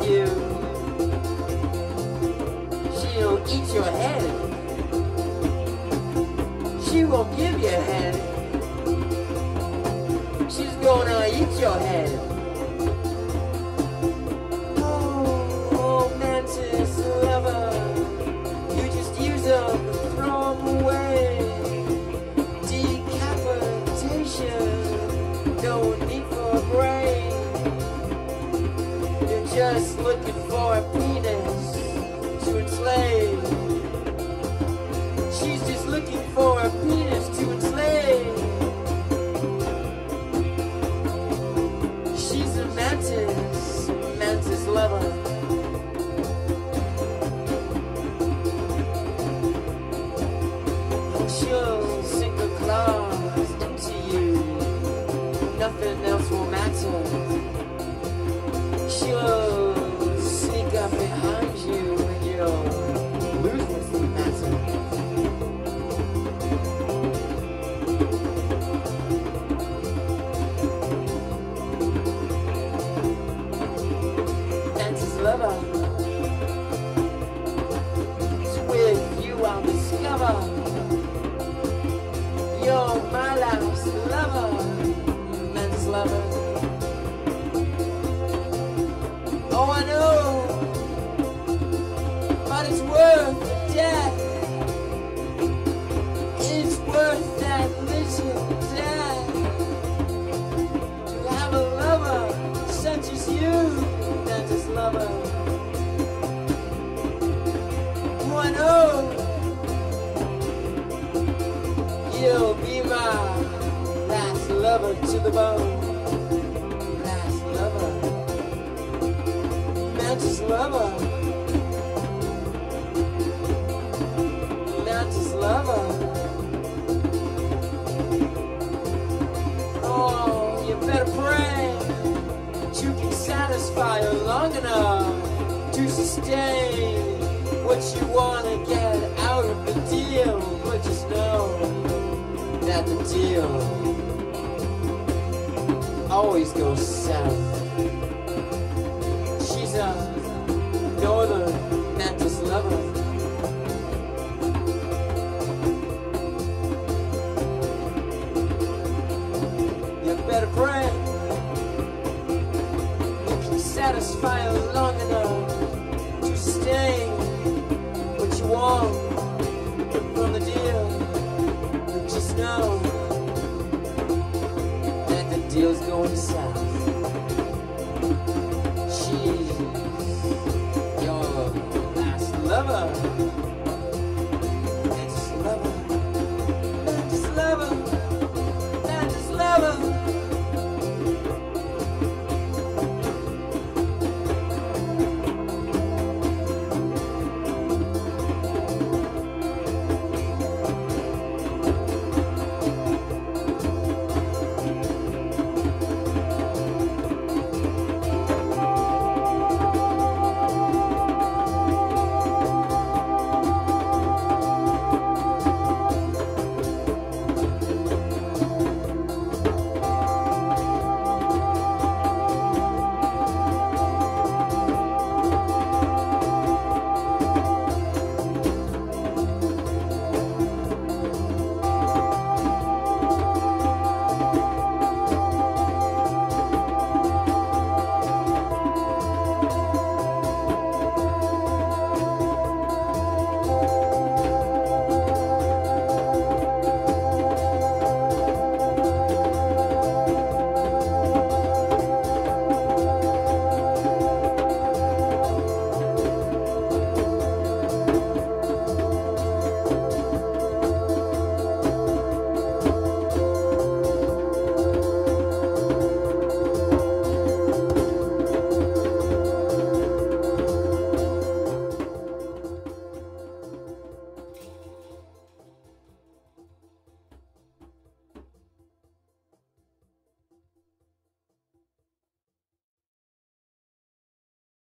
you. She'll eat your head. She won't give you a head. She's gonna eat your head. Oh, mantis lover, you just use them, throw them away. Decapitation, no need for a brain. You're just looking for a penis to enslave. She's just looking for a penis to enslave. She's a mantis, mantis lover. She'll sink her claws into you. Nothing else will matter. She'll sneak up behind you and you'll lose what's the matter. Mantis lover, it's with you I'll discover you're my life's lover, mantis lover. Oh, I know, but it's worth the death. It's worth that little death to have a lover such as you, mantis lover. Oh, I know. You'll be my last lover to the bone. Last lover, mantis lover, mantis lover. Oh, you better pray that you can satisfy her long enough to sustain what you want to get out of the deal. But just know that the deal always goes south. She's a northern mantis lover. You better pray you can satisfy her long enough to sustain what you want from the deal. Just know that the deal's going south.